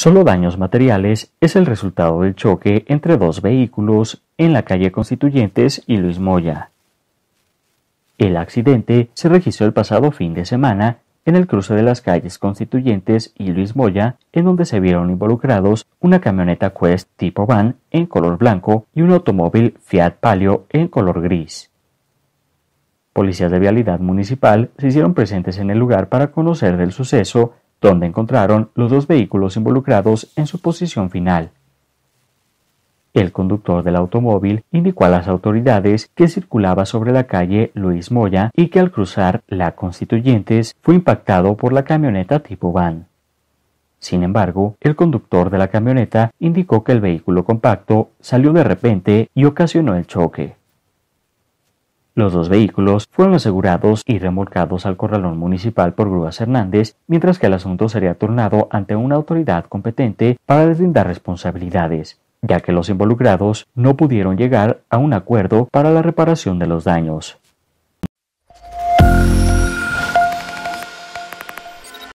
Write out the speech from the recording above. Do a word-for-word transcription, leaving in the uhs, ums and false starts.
Solo daños materiales es el resultado del choque entre dos vehículos en la calle Constituyentes y Luis Moya. El accidente se registró el pasado fin de semana en el cruce de las calles Constituyentes y Luis Moya, en donde se vieron involucrados una camioneta Quest tipo van en color blanco y un automóvil Fiat Palio en color gris. Policías de vialidad municipal se hicieron presentes en el lugar para conocer del suceso, donde encontraron los dos vehículos involucrados en su posición final. El conductor del automóvil indicó a las autoridades que circulaba sobre la calle Luis Moya y que al cruzar la Constituyentes fue impactado por la camioneta tipo van. Sin embargo, el conductor de la camioneta indicó que el vehículo compacto salió de repente y ocasionó el choque. Los dos vehículos fueron asegurados y remolcados al corralón municipal por Grúas Hernández, mientras que el asunto sería turnado ante una autoridad competente para deslindar responsabilidades, ya que los involucrados no pudieron llegar a un acuerdo para la reparación de los daños.